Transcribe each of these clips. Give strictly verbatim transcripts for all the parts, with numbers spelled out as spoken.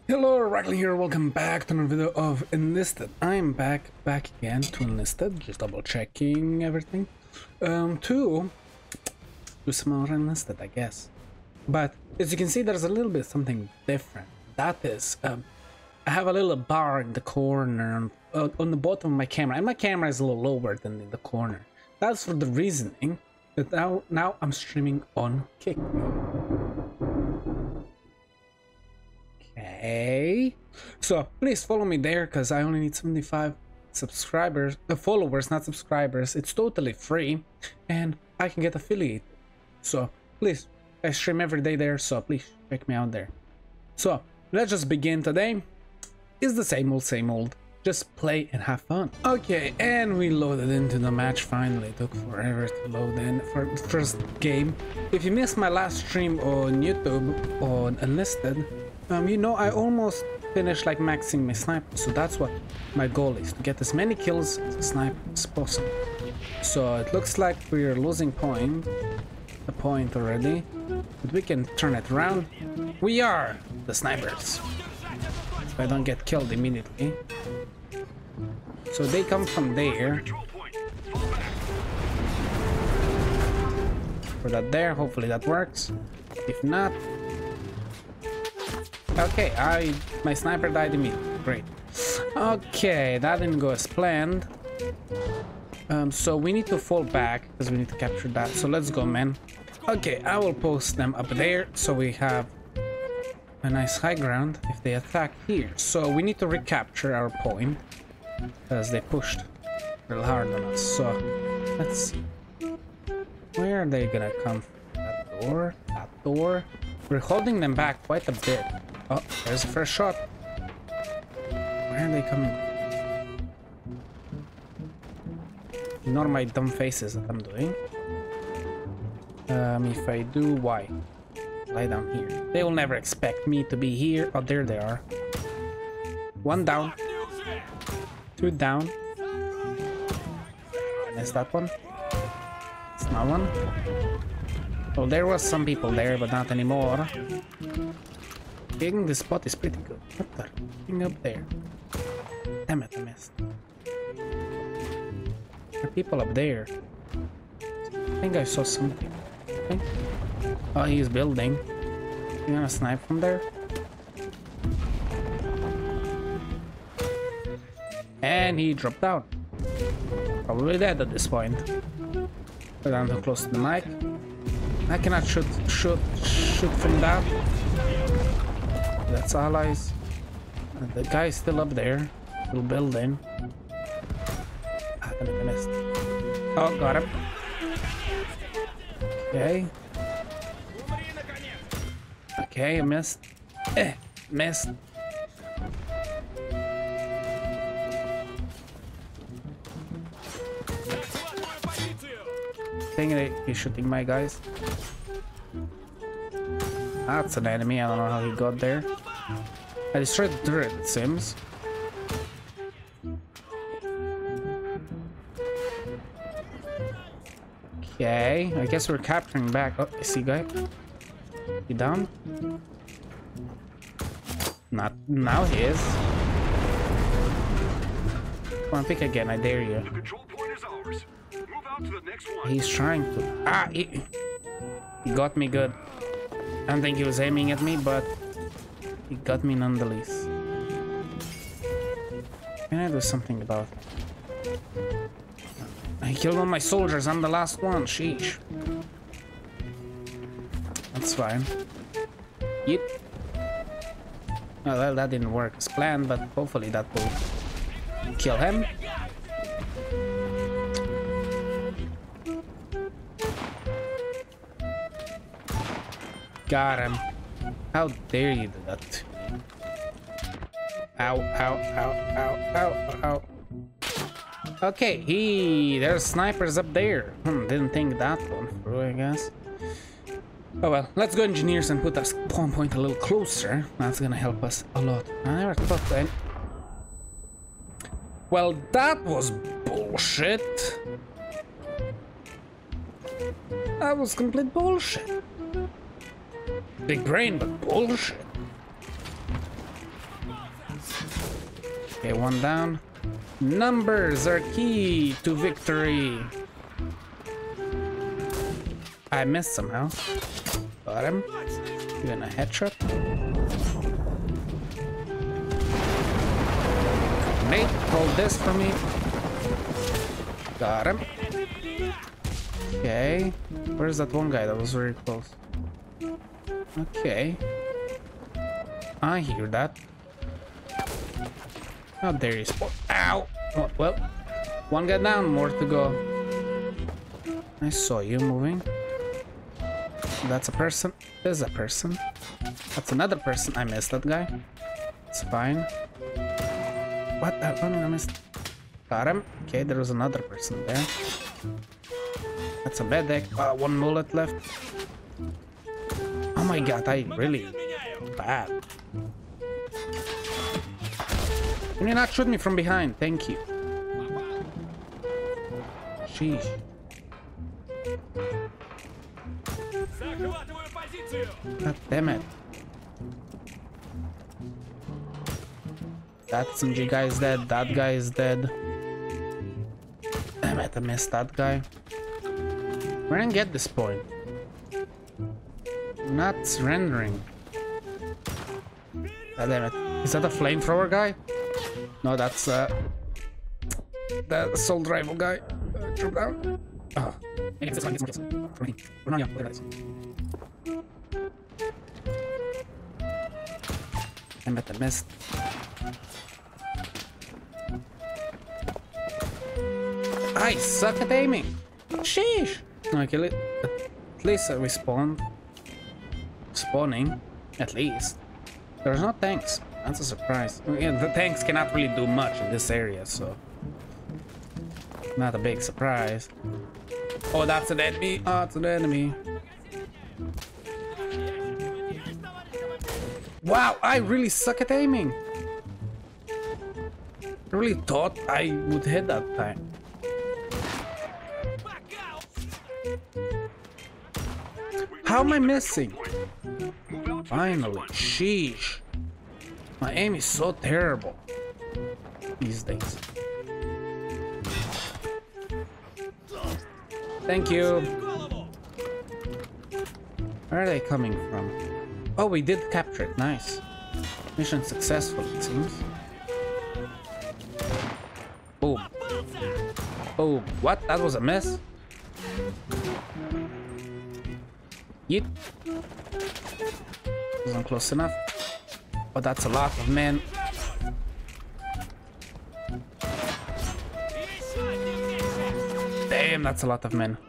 Hello, Rockill here, welcome back to another video of Enlisted. I'm back, back again to Enlisted, just double checking everything. Um, to do some more Enlisted, I guess. But as you can see, there's a little bit something different. That is, um, I have a little bar in the corner uh, on the bottom of my camera, and my camera is a little lower than in the corner. That's for the reasoning that now, now I'm streaming on Kick. Okay, so please follow me there because I only need seventy-five subscribers, uh, followers, not subscribers. It's totally free and I can get affiliated. So please, I stream every day there, so please check me out there. So let's just begin. Today is the same old, same old. Just play and have fun. Okay, and we loaded into the match finally. It took forever to load in for the first game. If you missed my last stream on YouTube on Enlisted, Um, you know, I almost finished like maxing my sniper, so that's what my goal is, to get as many kills as a sniper as possible. So it looks like we're losing point, a point already, but we can turn it around. We are the snipers. If I don't get killed immediately. So they come from there. For that there, hopefully that works. If not, okay, I my sniper died immediately. Great. Okay, that didn't go as planned. Um, so we need to fall back because we need to capture that. So let's go, man. Okay, I will post them up there so we have a nice high ground if they attack here. So we need to recapture our point because they pushed real hard on us. So let's see. Where are they gonna come from? That door? That door? We're holding them back quite a bit. Oh, there's the first shot. Where are they coming? Ignore my dumb faces that I'm doing. Um, if I do, why? Lie down here. They will never expect me to be here. Oh, there they are. One down. Two down. Is that one? It's not one. Well, there was some people there, but not anymore. Getting the spot is pretty good. What the thing up there? Damn it, I missed. There are people up there. I think I saw something. Okay. Oh, he's building. You gonna snipe from there? And he dropped down. Probably dead at this point. Go down too close to the mic. I cannot shoot, shoot, shoot from that. That's allies. And the guy is still up there, still building. Ah, damn it, I missed. Oh, got him. Okay. Okay, I missed. Eh, missed. Dang it, he's shooting my guys. That's an enemy, I don't know how he got there. I destroyed the turret, it seems. Okay, I guess we're capturing back. Oh, I see guy. You down? Not now he is. Come on, pick again, I dare you. He's trying to. Ah, he, he got me good. I don't think he was aiming at me, but he got me nonetheless. Can I do something about it? I killed all my soldiers, I'm the last one, sheesh. That's fine. Yep. Oh, well, that didn't work as planned, but hopefully that will kill him. Got him. How dare you do that to me? Ow, ow, ow, ow, ow, ow. Okay, he... there's snipers up there. Hmm, didn't think that one through, I guess. Oh well, let's go engineers and put our spawn point a little closer. That's gonna help us a lot. I never thought that. Well, that was bullshit. That was complete bullshit. Big brain, but bullshit. Okay, one down. Numbers are key to victory. I missed somehow. Got him. Even a headshot. Nate, hold this for me. Got him. Okay. Where's that one guy that was very close? Okay. I hear that. Oh, there he is. Oh, ow! Oh, well, one guy down, more to go. I saw you moving. That's a person. There's a person. That's another person. I missed that guy. It's fine. What? I missed. Got him. Okay, there was another person there. That's a bad deck. Uh, one bullet left. Oh my god, I really bad. Can you not shoot me from behind? Thank you. Sheesh. God damn it. That S M G guy is dead. That guy is dead. Damn it, I missed that guy. We're gonna get this point. Not surrendering. God damn it. Is that a flamethrower guy? No, that's uh the assault rifle guy. Uh, drop down. Oh. Damn it, I missed. I suck at aiming. Sheesh. Okay, let, at least uh, we spawned. Spawning, at least. There's no tanks. That's a surprise. Yeah, the tanks cannot really do much in this area, so not a big surprise. Oh, that's an enemy. Oh, it's an enemy. Wow, I really suck at aiming. I really thought I would hit that time. How am I missing? Finally, sheesh. My aim is so terrible these days. Thank you. Where are they coming from? Oh, we did capture it. Nice. Mission successful, it seems. Boom. Boom. What? That was a miss? Yeet. Wasn't close enough. Oh, that's a lot of men. Damn, that's a lot of men.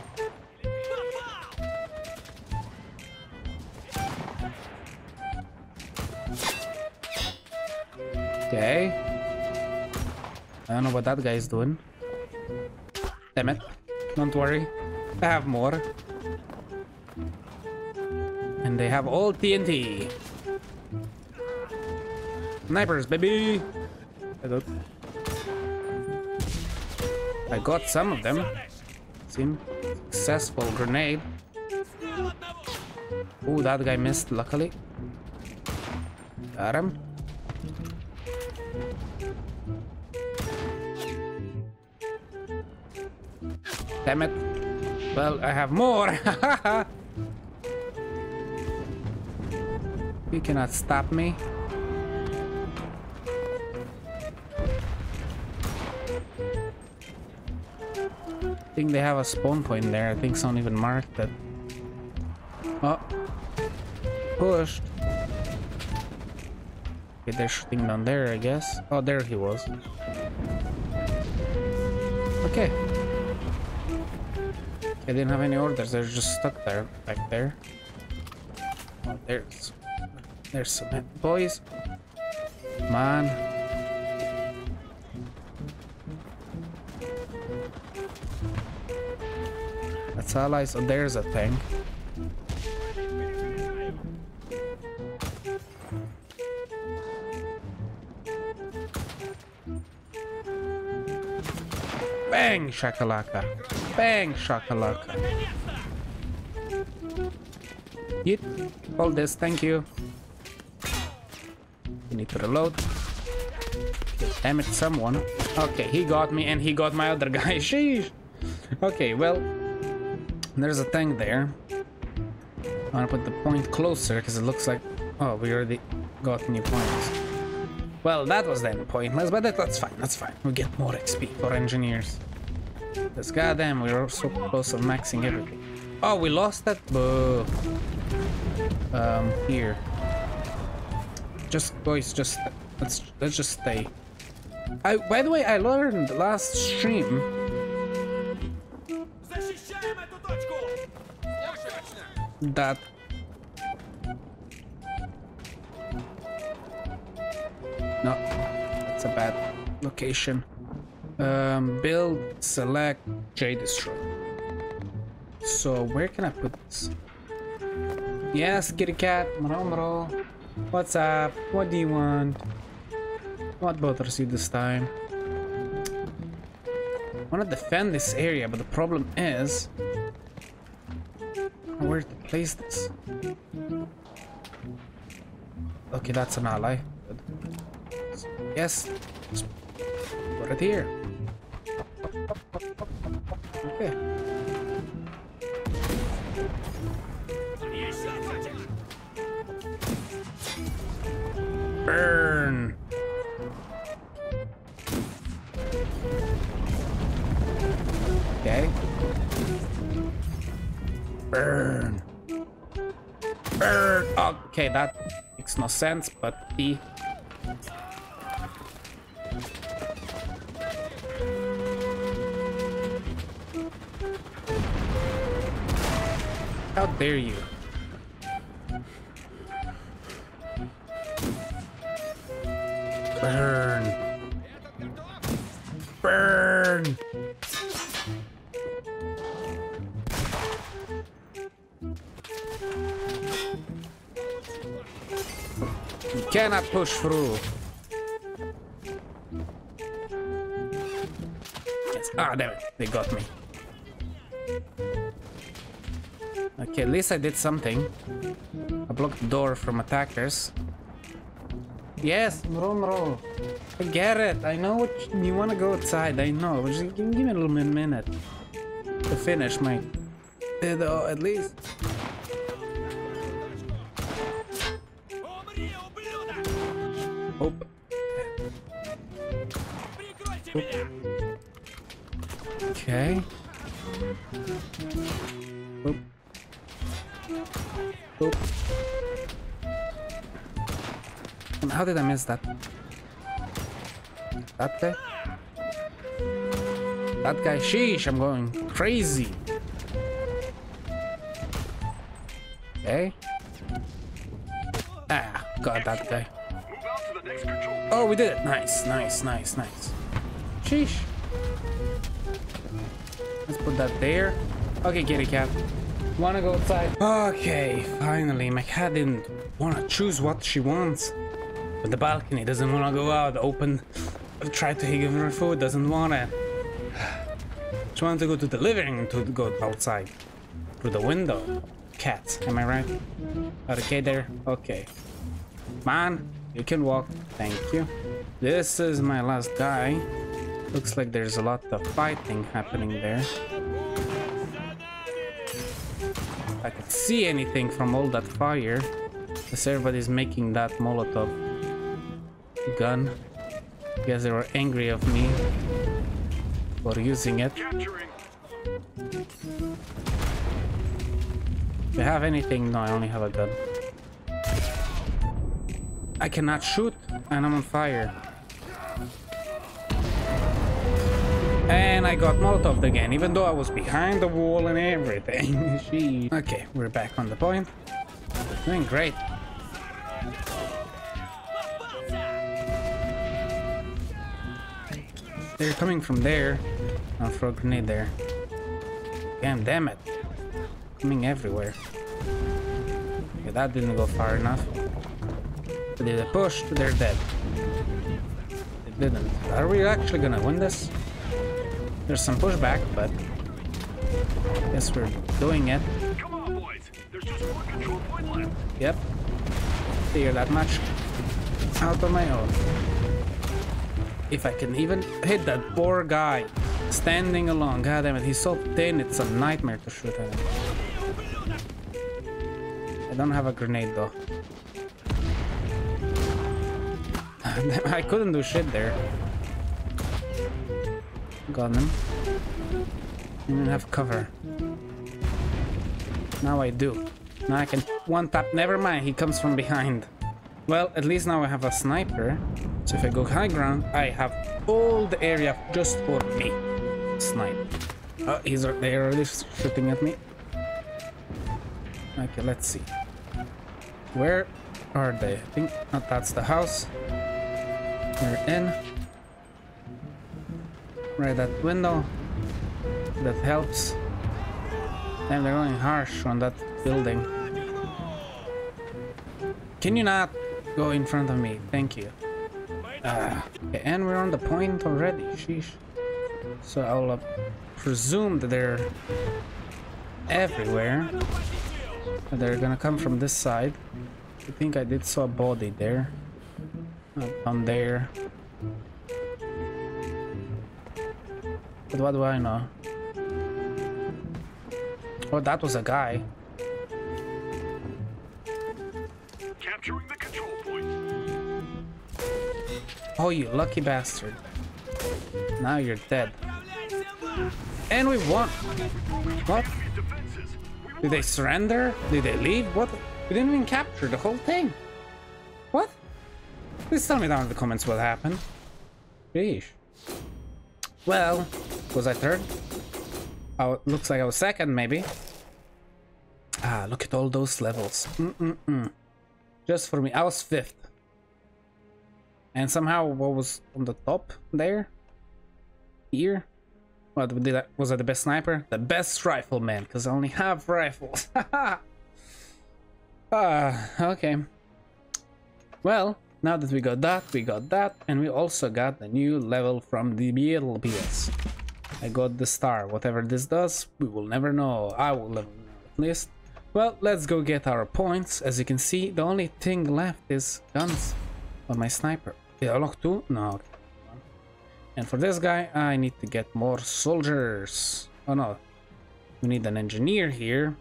Okay. I don't know what that guy is doing. Damn it. Don't worry. I have more. And they have all T N T. Snipers, baby! I got, I got some of them. Seem successful grenade. Oh, that guy missed, luckily. Got him. Damn it. Well, I have more. You cannot stop me. I think they have a spawn point there. I think someone even marked it. Oh. Pushed. Okay, they're shooting down there, I guess. Oh, there he was. Okay. They didn't have any orders. They're just stuck there, back there. Oh, there's... There's some boys. Come on. That's allies. Oh, there's a tank. Bang shakalaka. Bang shakalaka. Yeet. Hold this, thank you. You need to reload. Damn it, someone. Okay, he got me and he got my other guy. Sheesh. Okay, well, there's a tank there. I want to put the point closer because it looks like... Oh, we already got new points. Well, that was then pointless, but that, that's fine, that's fine. We get more X P for engineers. Because goddamn, we were so close to maxing everything. Oh, we lost that? Boo. Um, here. Just, boys, just... Let's, let's just stay. I, by the way, I learned last stream... that... No, that's a bad location. Um, build, select, J destroy. So where can I put this? Yes, kitty cat, mro mro. What's up? What do you want? What bothers you this time? I want to defend this area, but the problem is where to place this. Okay, that's an ally. Yes, just put it here. Okay. Burn. Okay. Burn. Burn. Okay, that makes no sense, but the how dare you? Burn. Burn. You cannot push through. Yes. Ah, damn it. They got me. Okay, at least I did something. I blocked the door from attackers. Yes, bro, bro. I get it. I know what you, you want to go outside. I know. Just give, give me a little minute to finish my video, at least. Oh. Okay. Oop. Oop. How did I miss that? That guy? That guy, sheesh, I'm going crazy. Okay. Ah, got that guy. Oh, we did it. Nice, nice, nice, nice. Sheesh. Let's put that there. Okay, kitty cat. Wanna go outside? Okay, finally. My cat didn't wanna choose what she wants. But the balcony doesn't wanna go out. Open. Try to give her food. Doesn't wanna. She wanted to go to the living room to go outside. Through the window. Cat, am I right? Okay there? Okay. Man, you can walk. Thank you. This is my last guy. Looks like there's a lot of fighting happening there. If I could see anything from all that fire. Because everybody's making that Molotov gun. Guess they were angry of me for using it. Do you have anything? No, I only have a gun. I cannot shoot and I'm on fire. And I got Molotov again, even though I was behind the wall and everything. Jeez. Okay, we're back on the point. Doing great. They're coming from there. I'll throw a grenade there. Damn, damn it. Coming everywhere. Okay, that didn't go far enough. They did a push, they're dead. It didn't. Are we actually gonna win this? There's some pushback, but I guess we're doing it. Come on, boys. There's just one control point left. Yep. Figure that much out on my own. If I can even hit that poor guy standing along. God damn it, he's so thin, it's a nightmare to shoot at him. I don't have a grenade though. I couldn't do shit there. Got him. I didn't have cover. Now I do. Now I can one tap. Never mind, he comes from behind. Well, at least now I have a sniper. So if I go high ground, I have all the area just for me. Snipe. Oh, he's they're already shooting at me. Okay, let's see. Where are they? I think oh, that's the house. We're in. Right, that window. That helps. Damn, they're going harsh on that building. Can you not go in front of me? Thank you. Uh, okay, and we're on the point already. Sheesh. So I'll uh, presume that they're everywhere. They're gonna come from this side. I think I did saw a body there. Uh, on there. But what do I know? Oh, that was a guy. Capturing the control point. Oh, you lucky bastard. Now you're dead. And we won. What? Did they surrender? Did they leave? What? We didn't even capture the whole thing. What? Please tell me down in the comments what happened. Sheesh. Well, was I third? Oh, it looks like I was second, maybe. Ah, look at all those levels. Mm-mm-mm. Just for me, I was fifth. And somehow, what was on the top there? Here? What did I, was I the best sniper? The best rifleman, because I only have rifles. Ah, okay. Well, now that we got that, we got that, and we also got the new level from the B L B S. I got the star. Whatever this does, we will never know. I will never know, at least. Well, let's go get our points. As you can see, the only thing left is guns on my sniper. Did I lock two? No. Okay. And for this guy, I need to get more soldiers. Oh no. We need an engineer here.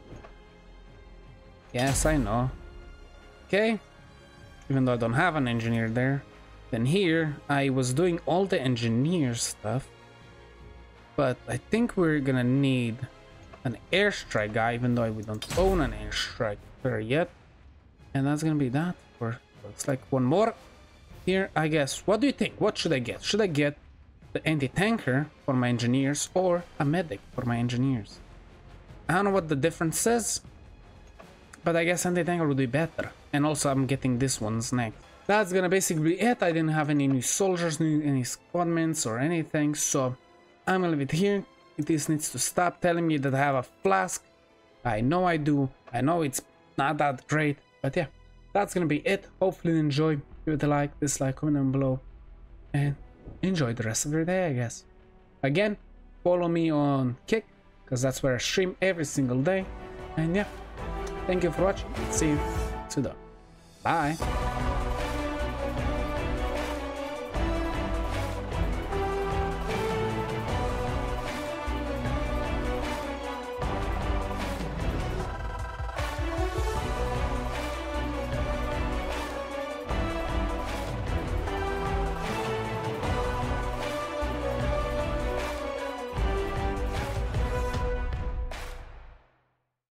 Yes, I know. Okay. Even though I don't have an engineer there. Then here, I was doing all the engineer stuff. But I think we're gonna need an airstrike guy, even though we don't own an airstrike there yet. And that's gonna be that for looks like one more here, I guess. What do you think? What should I get? Should I get the anti-tanker for my engineers or a medic for my engineers? I don't know what the difference is, but I guess anti-tanker would be better. And also I'm getting this one's next. That's gonna basically be it. I didn't have any new soldiers, any squadments or anything, so I'm gonna leave it here. This needs to stop telling me that I have a flask. I know I do. I know it's not that great, but yeah, that's gonna be it. Hopefully you enjoy. Give it a like, dislike, comment down below, and enjoy the rest of your day, I guess. Again, follow me on Kick, because that's where I stream every single day. And yeah, thank you for watching. See you soon. Bye.